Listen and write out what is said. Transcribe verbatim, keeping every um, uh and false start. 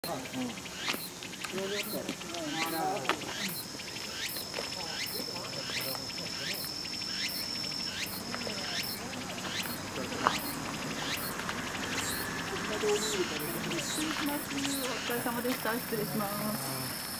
お疲れ様でした。失礼します。